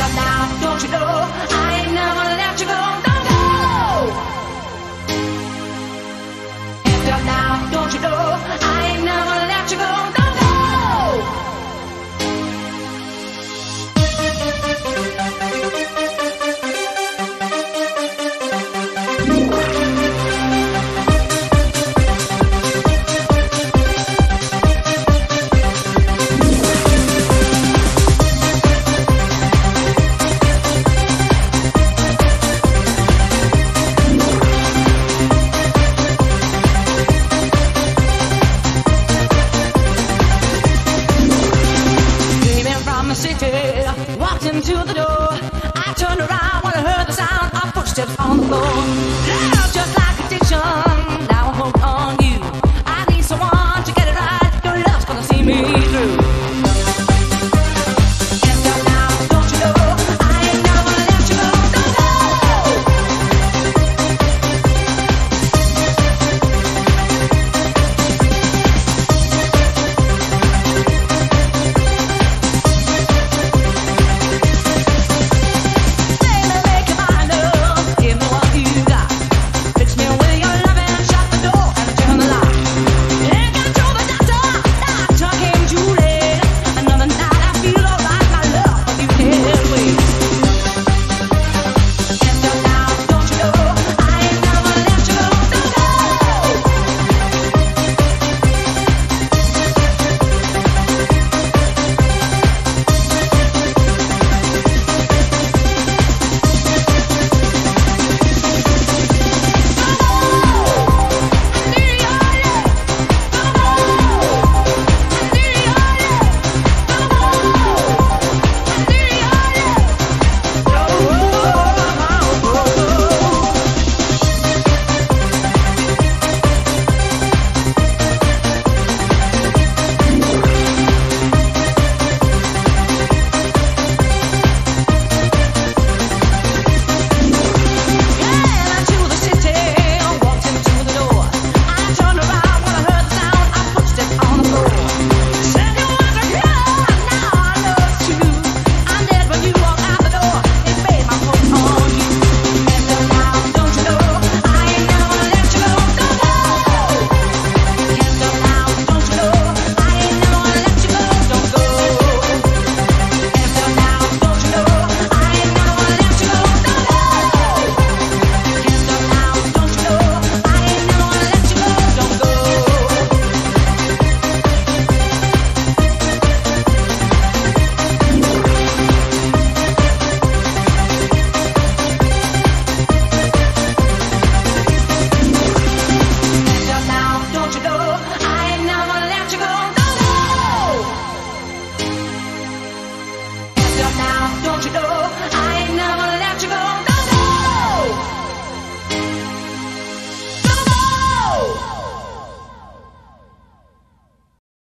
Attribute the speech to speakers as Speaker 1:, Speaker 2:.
Speaker 1: up now, don't you know? I ain't never let you go. Don't go. Hands up now, don't you know? I ain't never let you go. Don't go. Walked into the door. I turned around when I heard the sound of footsteps on the floor. Love just like addiction. Now I'm hooked on you. I need someone to get it right. Your love's gonna see me through. Hands up now, don't you know? I ain't never let you go. Don't go. Now, don't you know?